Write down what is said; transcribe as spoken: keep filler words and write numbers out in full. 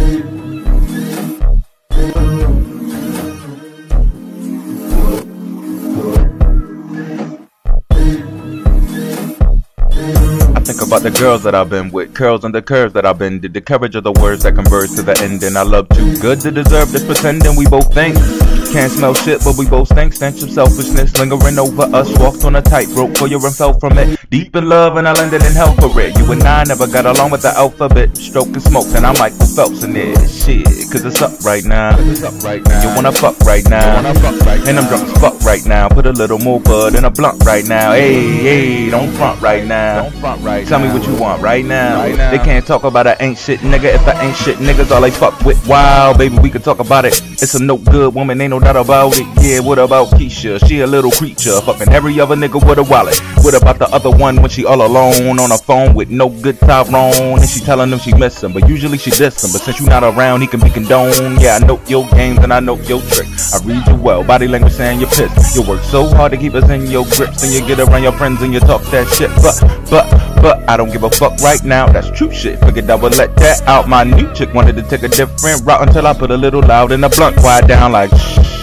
Think about the girls that I've been with, curls and the curves that I've been, did the courage of the words that converge to the end. And I love too good to deserve this pretending we both think. Can't smell shit, but we both stink. Stench of selfishness lingering over us. Walked on a tightrope for you and fell from it. Deep in love and I landed in hell for it. You and I never got along with the alphabet. Stroking smoke and I'm Michael Phelps in it. Shit, cause it's up right now. It's up right now. You wanna fuck right now. Wanna fuck right and I'm drunk as fuck right now. Put a little more bud in a blunt right now. Hey, hey, don't front right now. Don't front right Tell now. me what you want right now. right now. They can't talk about I ain't shit nigga. If I ain't shit niggas all they fuck with. Wow, baby, we can talk about it. It's a no good woman, ain't no doubt about it. Yeah, what about Keisha? She a little creature, fucking every other nigga with a wallet. What about the other one when she all alone on a phone with no good Tyrone? And she telling him she miss him, but usually she diss him. But since you not around, he can be condoned. Yeah, I know your games and I know your tricks. I read you well, body language saying you're pissed. You work so hard to keep us in your grips, and you get around your friends and you talk that shit. But, but, but I don't give a fuck right now. That's true shit. Figured I would let that out. My new chick wanted to take a different route until I put a little loud in the blunt. Quiet down like shh.